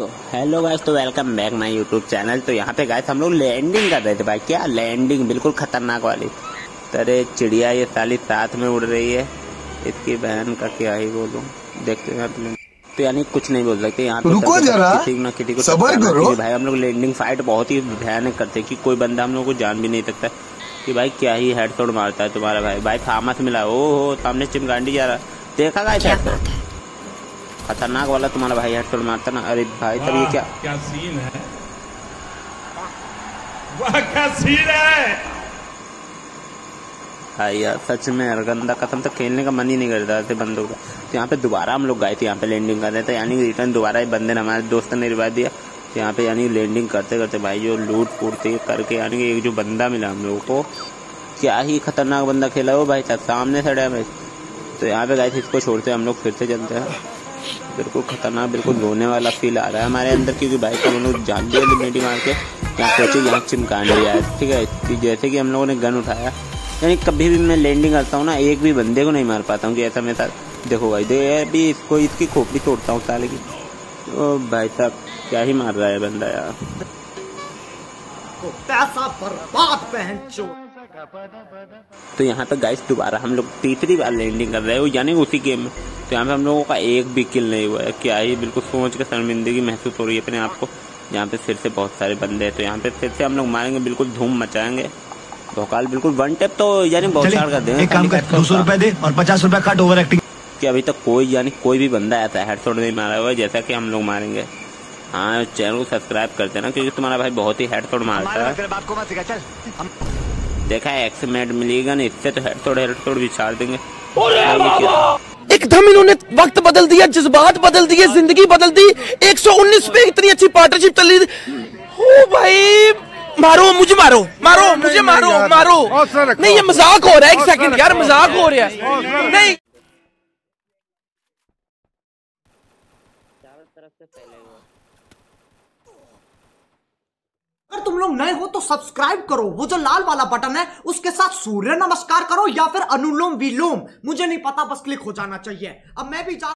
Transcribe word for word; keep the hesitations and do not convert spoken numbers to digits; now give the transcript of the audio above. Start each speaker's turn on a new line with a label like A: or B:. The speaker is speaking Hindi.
A: तो हेलो गाइस, तो welcome back my YouTube channel. तो यहाँ पे गाइस हम लोग लैंडिंग कर रहे थे भाई। क्या लैंडिंग, बिल्कुल खतरनाक वाली। अरे चिड़िया ये साली साथ में उड़ रही है, इसकी बहन का क्या ही बोलूं। देखते हैं तो यानी कुछ नहीं बोल सकते यहाँ पे।
B: रुको जरा,
A: किसी ना किसी को
B: सबर करो
A: भाई। हम लोग लैंडिंग फाइट बहुत ही भयानक करते कि कोई बंदा हम लोग को जान भी नहीं सकता कि भाई क्या ही हेडशॉट मारता है तुम्हारा भाई। भाई थामस मिला, ओ हो सामने चिमगांडी जा रहा, देखा गाइस हेडशॉट खतरनाक वाला तुम्हारा भाई हेडशॉट मारता ना। अरे भाई तब ये क्या
C: क्या सीन है, वाह क्या सीन है
A: भाई यार, सच में गंदा कसम से खेलने का मन ही नहीं करता ऐसे बंदों का। तो यहाँ पे दोबारा हम लोग गए थे, यहाँ पे लैंडिंग कर रहे थे, यानी रिटर्न दोबारा ही बंदे ने हमारे दोस्त ने रिवाइव दिया। तो यहाँ पे यानी लैंडिंग करते करते भाई जो लूट फूटते करके यानी कि एक जो बंदा मिला हम लोगों को, क्या ही खतरनाक बंदा खेला वो भाई साहब, सामने से डैमेज। तो यहाँ पे गए थे, इसको छोड़ते हम लोग फिर से चलते हैं। बिल्कुल खतरनाक, बिल्कुल रोने वाला फील आ रहा है हमारे अंदर, क्योंकि भाई को हम लोग जान दिया लिमिटी मार के यहाँ पहुंचे, यहाँ चिमकांडी आया। ठीक है, जैसे कि हम लोगों ने गन उठाया, यानी कभी भी मैं लैंडिंग करता हूँ ना, एक भी बंदे को नहीं मार पाता हूँ कि ऐसा मेरे साथ। देखो भाई, दे अभी इसको इसकी खोपड़ी तोड़ता हूँ साले की। ओ भाई साहब क्या ही मार रहा है बंदा यार,
D: पैसा बर्बाद पहन चोर।
A: तो यहाँ पे गाइस दोबारा हम लोग तीसरी बार लैंडिंग कर रहे हो, यानी उसी गेम में। तो यहाँ पे हम लोगों का एक भी किल नहीं हुआ है। क्या ही बिल्कुल सोच के शर्मिंदगी महसूस हो रही है अपने आप को। यहाँ पे फिर से बहुत सारे बंदे हैं, तो यहाँ पे फिर से हम लोग मारेंगे, बिल्कुल धूम मचाएंगे। भोकाल बिल्कुल वन टेप तो यानी बहुत सार कर देंगे।
B: एक काम कर, दो सौ रुपए दे और पचास रुपए कट ओवर एक्टिंग।
A: कि अभी तक कोई यानी कोई भी बंदा ऐसा हेडशॉट नहीं मारा हुआ जैसा कि हम लोग मारेंगे। हाँ, चैनल को सब्सक्राइब कर देना, क्योंकि तुम्हारा भाई बहुत ही हेडशॉट मारता है। देखा है एक्समेट मिलेगा नहीं, इससे तो हेडशॉट हेडशॉट भी छाड़ देंगे।
E: एकदम इन्होंने वक्त बदल दिया, जज्बात बदल दिए, जिंदगी बदल दी। एक सौ उन्नीस पे इतनी अच्छी पार्टनरशिप चल रही थी। ओ भाई मारो मुझे, मारो मारो मुझे, मारो मारो। नहीं ये मजाक हो रहा है, एक सेकंड यार, मजाक हो रहा है। नहीं
D: अगर तुम लोग नए हो तो सब्सक्राइब करो, वो जो लाल वाला बटन है उसके साथ सूर्य नमस्कार करो या फिर अनुलोम विलोम, मुझे नहीं पता, बस क्लिक हो जाना चाहिए। अब मैं भी जा